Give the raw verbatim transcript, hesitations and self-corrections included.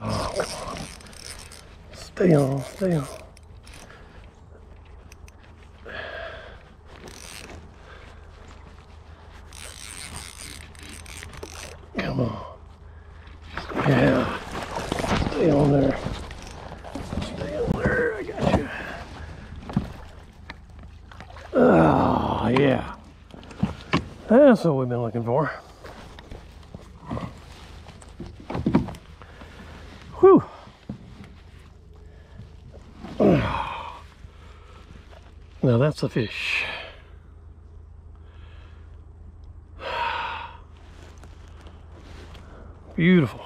Oh, come on. Stay on, stay on. Come on. Yeah. Stay on there. Stay on there. I got you. Oh, yeah. That's what we've been looking for. Whew. Now that's a fish. Beautiful.